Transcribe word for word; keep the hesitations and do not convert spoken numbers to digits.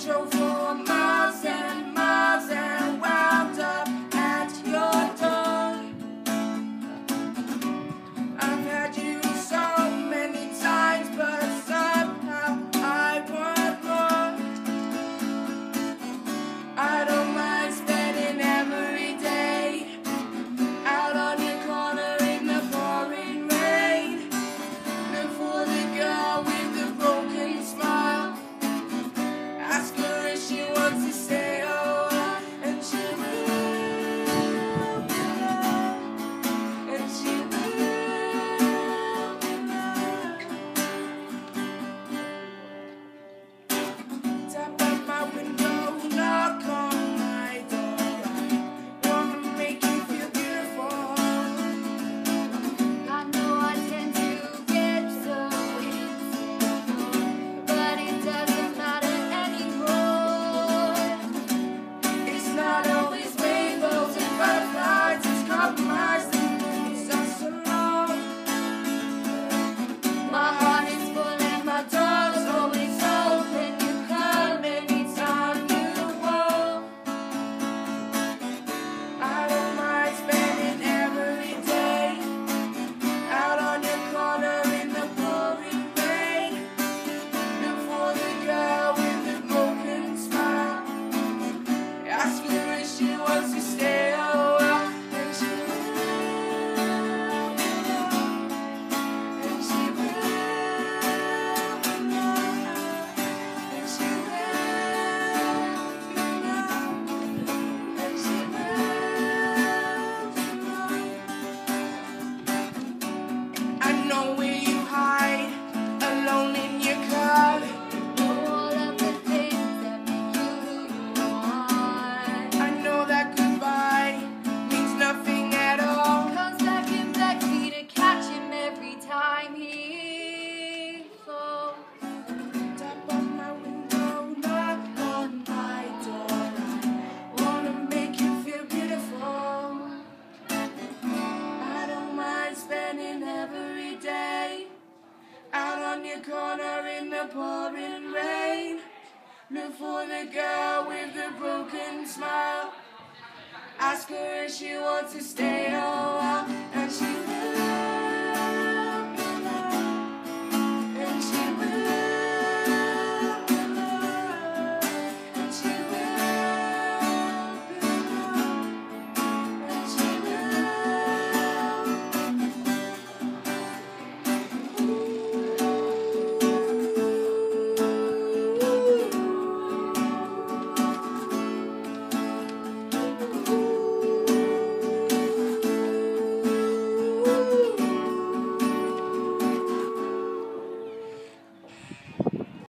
drove for miles and miles and wound up at your door. I've had you so many times, but somehow I want more. I don't mind spending every day out on your corner in the pouring rain. Look for the girl with the broken smile. Ask her if she wants to stay over, and she will be loved, and she will be loved. Tap at my window, knock on my door. I wanna make you feel beautiful. I know I tend to get so insecure, but it doesn't matter anymore. It's not always rainbows and butterflies, it's compromise that moves us along. My heart is full and my door's always open. You come anytime you want. I don't mind spending every day out on your corner in the pouring rain. Look for the girl with the broken smile. Ask her if she wants to stay a while, and she will be loved, and she will be loved, and she will be loved, and she will be loved. I know where you hide, alone in your car. All of the things that make you who you are. I know that goodbye means nothing at all. Comes back and begs me to catch him every time he falls. Tap on my window, knock on my door. I wanna make you feel beautiful. I don't mind spending every day out on your corner in the pouring rain. Look for the girl with the broken smile. Ask her if she wants to stay a while.